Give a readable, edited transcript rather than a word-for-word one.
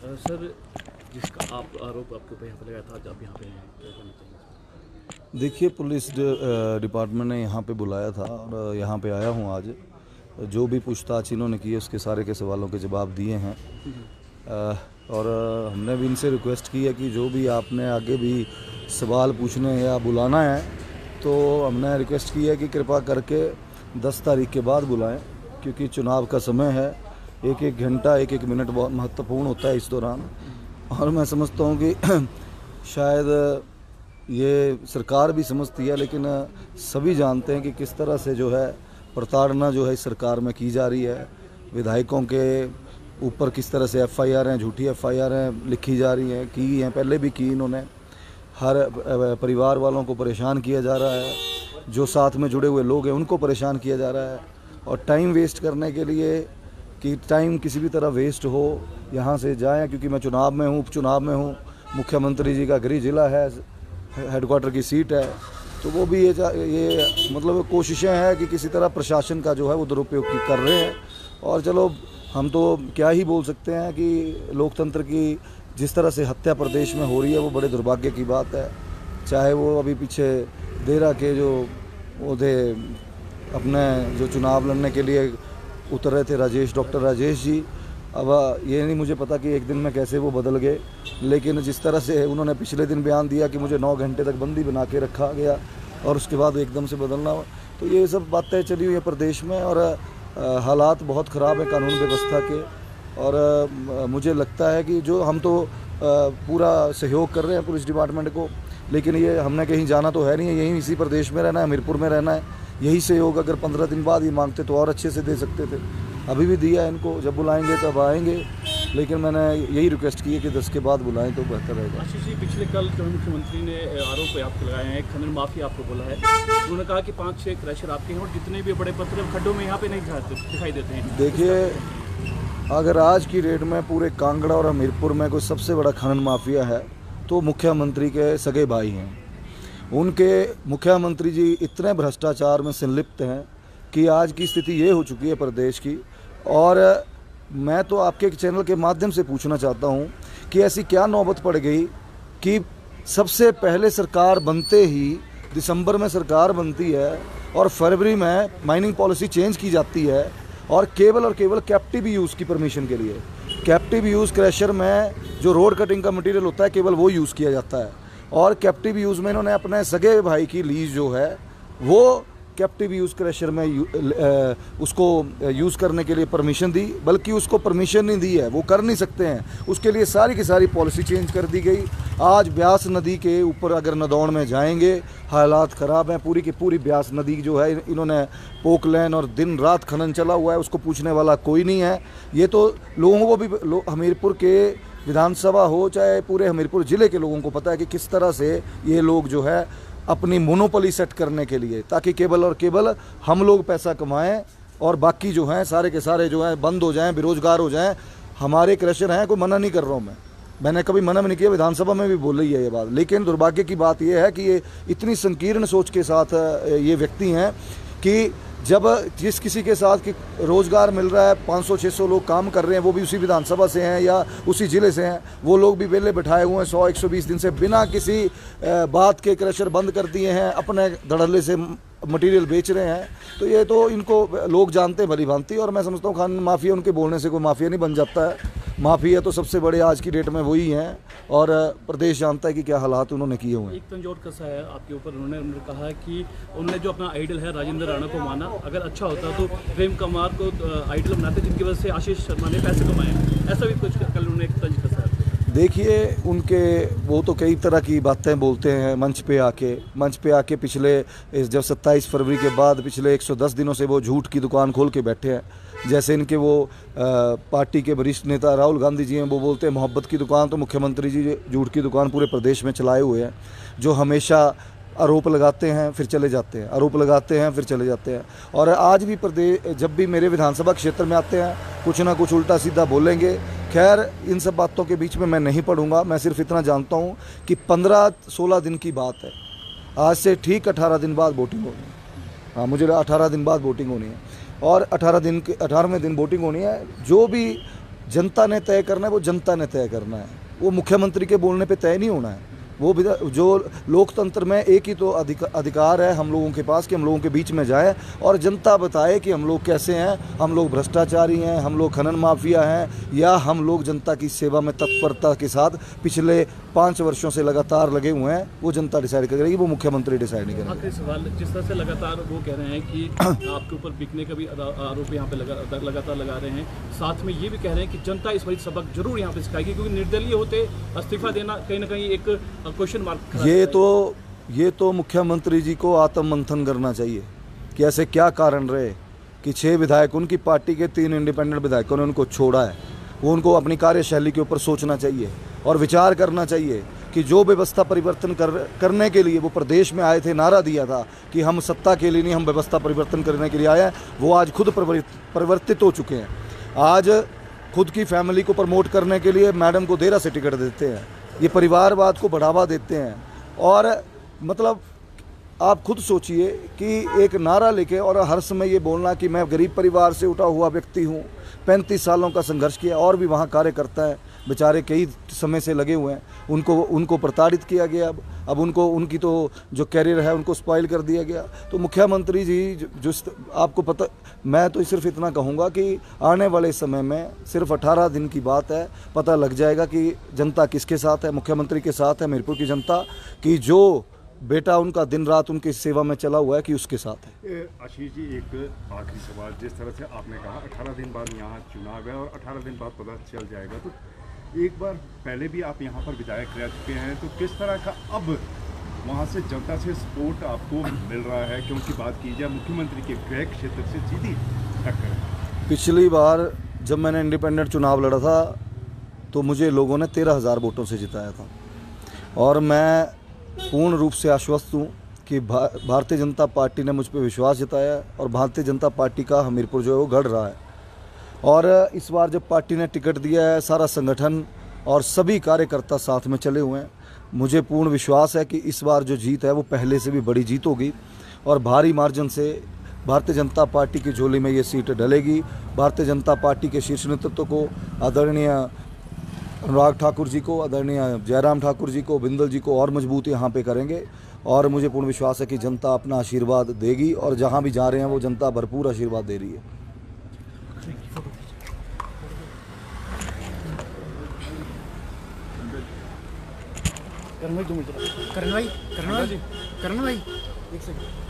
Sir, जिसका आप आरोप आपके ऊपर यहाँ पे लगाया था, आज आप यहाँ पे हैं, क्या कहना चाहिए? देखिए, पुलिस डिपार्टमेंट ने यहाँ पे बुलाया था और यहाँ पे आया हूँ आज। जो भी पूछताछ इन्होंने की है उसके सारे के सवालों के जवाब दिए हैं। और हमने भी इनसे रिक्वेस्ट की है कि जो भी आपने आगे भी सवाल पूछने या बुलाना है तो हमने रिक्वेस्ट की है कि कृपा करके 10 तारीख के बाद बुलाएं, क्योंकि चुनाव का समय है। एक एक घंटा एक एक मिनट बहुत महत्वपूर्ण होता है इस दौरान। और मैं समझता हूँ कि शायद ये सरकार भी समझती है, लेकिन सभी जानते हैं कि किस तरह से जो है प्रताड़ना जो है इस सरकार में की जा रही है। विधायकों के ऊपर किस तरह से एफआईआर हैं, झूठी एफआईआर हैं लिखी जा रही हैं, की हैं, पहले भी की इन्होंने। हर परिवार वालों को परेशान किया जा रहा है, जो साथ में जुड़े हुए लोग हैं उनको परेशान किया जा रहा है। और टाइम वेस्ट करने के लिए कि टाइम किसी भी तरह वेस्ट हो, यहाँ से जाएं, क्योंकि मैं चुनाव में हूँ, उपचुनाव में हूँ, मुख्यमंत्री जी का गृह जिला है, हेडक्वार्टर की सीट है, तो वो भी ये मतलब कोशिशें हैं कि किसी तरह प्रशासन का जो है वो दुरुपयोग कर रहे हैं। और चलो, हम तो क्या ही बोल सकते हैं कि लोकतंत्र की जिस तरह से हत्या प्रदेश में हो रही है वो बड़े दुर्भाग्य की बात है। चाहे वो अभी पीछे देरा के जो वो थे, अपने जो चुनाव लड़ने के लिए उतर रहे थे डॉक्टर राजेश जी, अब ये नहीं मुझे पता कि एक दिन में कैसे वो बदल गए, लेकिन जिस तरह से उन्होंने पिछले दिन बयान दिया कि मुझे 9 घंटे तक बंदी बना के रखा गया और उसके बाद एकदम से बदलना, तो ये सब बातें चली हुई है प्रदेश में। और हालात बहुत ख़राब है कानून व्यवस्था के। और मुझे लगता है कि जो हम तो पूरा सहयोग कर रहे हैं पुलिस डिपार्टमेंट को, लेकिन ये हमने कहीं जाना तो है नहीं है, यहीं इसी प्रदेश में रहना है, हमीरपुर में रहना है। यही सहयोग अगर 15 दिन बाद ये मांगते तो और अच्छे से दे सकते थे। अभी भी दिया इनको, जब बुलाएंगे तब आएंगे, लेकिन मैंने यही रिक्वेस्ट की है कि 10 के बाद बुलाएं तो बेहतर रहेगा। आशीष जी, पिछले कल जो मुख्यमंत्री ने आरोप आपको लगाए हैं, खनन माफिया आपको बोला है, उन्होंने कहा कि 5-6 क्रशर आपके हैं और जितने भी बड़े पत्थर खड्डों में यहाँ पे नहीं दिखाई देते हैं। देखिए, अगर आज की डेट में पूरे कांगड़ा और हमीरपुर में कोई सबसे बड़ा खनन माफिया है तो मुख्यमंत्री के सगे भाई हैं। उनके मुख्यमंत्री जी इतने भ्रष्टाचार में संलिप्त हैं कि आज की स्थिति ये हो चुकी है प्रदेश की। और मैं तो आपके चैनल के माध्यम से पूछना चाहता हूँ कि ऐसी क्या नौबत पड़ गई कि सबसे पहले सरकार बनते ही दिसंबर में सरकार बनती है और फरवरी में माइनिंग पॉलिसी चेंज की जाती है, और केवल कैप्टिव यूज़ की परमिशन के लिए, कैप्टिव यूज़ क्रैशर में जो रोड कटिंग का मटेरियल होता है केवल वो यूज़ किया जाता है। और कैप्टिव यूज़ में इन्होंने अपने सगे भाई की लीज जो है वो कैप्टिव यूज़ क्रैशर में उसको यूज़ करने के लिए परमिशन दी, बल्कि उसको परमिशन नहीं दी है, वो कर नहीं सकते हैं। उसके लिए सारी की सारी पॉलिसी चेंज कर दी गई। आज ब्यास नदी के ऊपर अगर नदौन में जाएंगे, हालात ख़राब हैं। पूरी की पूरी ब्यास नदी जो है इन्होंने पोकलैन और दिन रात खनन चला हुआ है, उसको पूछने वाला कोई नहीं है। ये तो लोगों को भी, हमीरपुर के विधानसभा हो चाहे पूरे हमीरपुर ज़िले के लोगों को पता है कि किस तरह से ये लोग जो है अपनी मोनोपोली सेट करने के लिए, ताकि केवल और केवल हम लोग पैसा कमाएं और बाकी जो हैं सारे के सारे जो हैं बंद हो जाएं, बेरोजगार हो जाएं। हमारे क्रशर हैं, कोई मना नहीं कर रहा हूं मैंने कभी मना भी नहीं किया, विधानसभा में भी बोल रही है ये बात। लेकिन दुर्भाग्य की बात यह है कि ये इतनी संकीर्ण सोच के साथ ये व्यक्ति हैं कि जब जिस किसी के साथ कि रोज़गार मिल रहा है, 500-600 लोग काम कर रहे हैं, वो भी उसी विधानसभा से हैं या उसी ज़िले से हैं, वो लोग भी बेले बैठाए हुए हैं 100-120 दिन से बिना किसी बात के क्रशर बंद कर दिए हैं, अपने धड़ल्ले से मटेरियल बेच रहे हैं। तो ये तो इनको लोग जानते हैं भली भांति। और मैं समझता हूँ खान माफिया, उनके बोलने से कोई माफिया नहीं बन जाता है। माफिया तो सबसे बड़े आज की डेट में वही हैं, और प्रदेश जानता है कि क्या हालात उन्होंने किए हुए हैं। एक तंजोर कसा है आपके ऊपर, उन्होंने कहा कि उन्होंने जो अपना आइडल है राजेंद्र राणा को माना, अगर अच्छा होता तो प्रेम कुमार को आइडल बनाते, जिनकी वजह से आशीष शर्मा ने पैसे कमाए। ऐसा भी कुछ कल उन्होंने एक तंज कसा है। देखिए, उनके वो तो कई तरह की बातें बोलते हैं मंच पे आके पिछले जब 27 फरवरी के बाद पिछले 110 दिनों से वो झूठ की दुकान खोल के बैठे हैं। जैसे इनके वो पार्टी के वरिष्ठ नेता राहुल गांधी जी हैं, वो बोलते हैं मोहब्बत की दुकान, तो मुख्यमंत्री जी झूठ की दुकान पूरे प्रदेश में चलाए हुए हैं, जो हमेशा आरोप लगाते हैं फिर चले जाते हैं, आरोप लगाते हैं फिर चले जाते हैं। और आज भी प्रदेश जब भी मेरे विधानसभा क्षेत्र में आते हैं कुछ ना कुछ उल्टा सीधा बोलेंगे। खैर, इन सब बातों के बीच में मैं नहीं पढ़ूंगा। मैं सिर्फ इतना जानता हूं कि 15-16 दिन की बात है, आज से ठीक 18 दिन बाद वोटिंग होनी है। हाँ, मुझे 18 दिन बाद वोटिंग होनी है और 18वें दिन वोटिंग होनी है। जो भी जनता ने तय करना है, वो जनता ने तय करना है, वो मुख्यमंत्री के बोलने पे तय नहीं होना है। वो जो लोकतंत्र में एक ही तो अधिकार है हम लोगों के पास कि हम लोगों के बीच में जाए और जनता बताए कि हम लोग कैसे हैं, हम लोग भ्रष्टाचारी हैं, हम लोग खनन माफिया हैं, या हम लोग जनता की सेवा में तत्परता के साथ पिछले 5 वर्षों से लगातार लगे हुए हैं। वो जनता डिसाइड करेगी, वो मुख्यमंत्री डिसाइड नहीं करेगा। आखिरी सवाल, जिस तरह से लगातार वो कह रहे हैं कि आपके ऊपर बिकने का भी आरोप यहाँ पे लगातार लगा रहे हैं, साथ में ये भी कह रहे हैं कि जनता इस बार सबक जरूर यहाँ पे सिखाएगी, क्योंकि निर्दलीय होते इस्तीफा देना कहीं ना कहीं एक क्वेश्चन मार्क। ये तो मुख्यमंत्री जी को आत्ममंथन करना चाहिए कि ऐसे क्या कारण रहे कि 6 विधायक, उनकी पार्टी के 3 इंडिपेंडेंट विधायकों ने उनको छोड़ा है। वो उनको अपनी कार्यशैली के ऊपर सोचना चाहिए और विचार करना चाहिए कि जो व्यवस्था परिवर्तन करने के लिए वो प्रदेश में आए थे, नारा दिया था कि हम सत्ता के लिए नहीं, हम व्यवस्था परिवर्तन करने के लिए आए हैं, वो आज खुद परिवर्तित हो चुके हैं। आज खुद की फैमिली को प्रमोट करने के लिए मैडम को देरा से टिकट देते हैं, ये परिवारवाद को बढ़ावा देते हैं। और मतलब आप खुद सोचिए कि एक नारा लेके और हर समय ये बोलना कि मैं गरीब परिवार से उठा हुआ व्यक्ति हूँ, 35 सालों का संघर्ष किया, और भी वहाँ कार्यकर्ता है बेचारे कई समय से लगे हुए हैं, उनको प्रताड़ित किया गया। अब उनकी तो जो कैरियर है उनको स्पॉइल कर दिया गया। तो मुख्यमंत्री जी जो आपको पता, मैं तो सिर्फ इतना कहूँगा कि आने वाले समय में सिर्फ 18 दिन की बात है, पता लग जाएगा कि जनता किसके साथ है, मुख्यमंत्री के साथ है, मीरपुर की जनता की जो बेटा उनका दिन रात उनकी सेवा में चला हुआ है कि उसके साथ है। आशीष जी, एक आखिरी सवाल, जिस तरह से आपने कहा 18 दिन बाद यहाँ चुनाव है और 18 दिन बाद पता चल जाएगा, तो एक बार पहले भी आप यहाँ पर विधायक रह चुके हैं, तो किस तरह का अब वहाँ से जनता से सपोर्ट आपको मिल रहा है? क्योंकि बात की जाए मुख्यमंत्री के गृह क्षेत्र से सीधी टक्कर। पिछली बार जब मैंने इंडिपेंडेंट चुनाव लड़ा था तो मुझे लोगों ने 13,000 वोटों से जिताया था, और मैं पूर्ण रूप से आश्वस्त हूँ कि भारतीय जनता पार्टी ने मुझ पर विश्वास जताया और भारतीय जनता पार्टी का हमीरपुर जो है वो गढ़ रहा है। और इस बार जब पार्टी ने टिकट दिया है, सारा संगठन और सभी कार्यकर्ता साथ में चले हुए हैं। मुझे पूर्ण विश्वास है कि इस बार जो जीत है वो पहले से भी बड़ी जीत होगी और भारी मार्जिन से भारतीय जनता पार्टी की झोली में ये सीट डलेगी। भारतीय जनता पार्टी के शीर्ष नेतृत्व को, आदरणीय अनुराग ठाकुर जी को, आदरणीय जयराम ठाकुर जी को, बिंदल जी को और मजबूत यहाँ पे करेंगे। और मुझे पूर्ण विश्वास है कि जनता अपना आशीर्वाद देगी और जहाँ भी जा रहे हैं वो जनता भरपूर आशीर्वाद दे रही है। करण भाई 2 मिनट। करण भाई एक सेकंड।